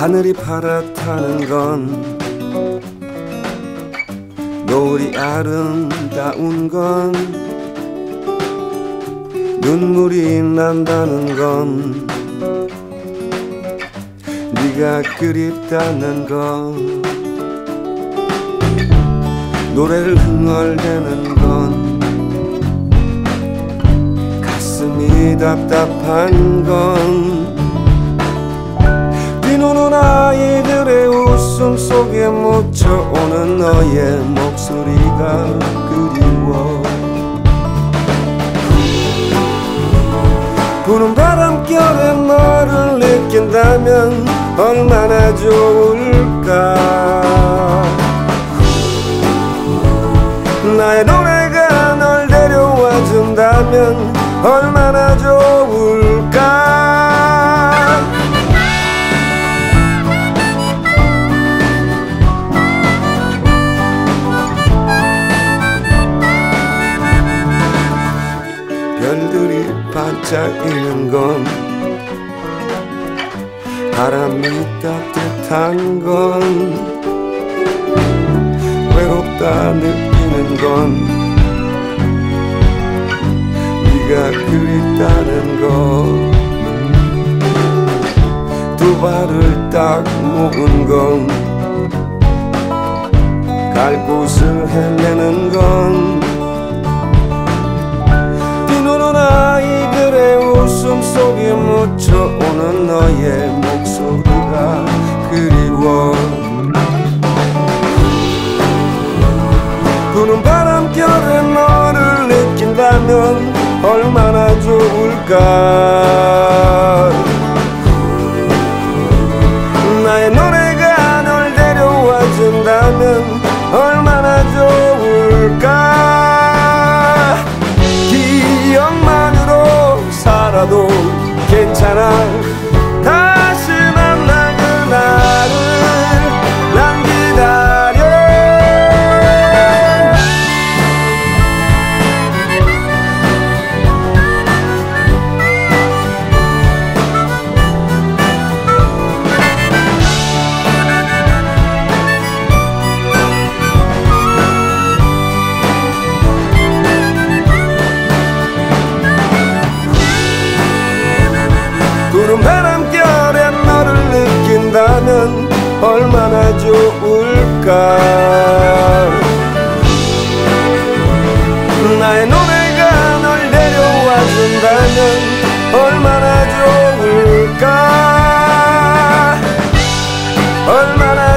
하늘이 파랗다는 건 노을이 아름다운 건 눈물이 난다는 건 네가 그립다는 건 노래를 흥얼대는 건 가슴이 답답한 건 비노는 아이들의 웃음 속에 묻혀오는 너의 목소리가 그리워 부는 바람결에 너를 느낀다면 얼마나 좋을까 나의 노래가 널 데려와 준다면 얼마나 좋을까 별들이 반짝이는 건 바람이 따뜻한 건 외롭다 느끼는 건 네가 그립다는 건 두 발을 딱 모은 건 갈 곳을 헤매는 건 비노는 아이들의 웃음 속에 묻혀오는 너의 목소리가 그리워 부는 바람결에 너를 느낀다면 얼마나 좋을까 나의 노래가 널 데려와 준다면 얼마나 좋을까 기억만으로 살아도 괜찮아 다시 만나 그날을 난 기다려 푸른 바람결에 너를 느낀다면 얼마나 좋을까 나의 노래가 널 데려와 준다면 얼마나 좋을까 얼마나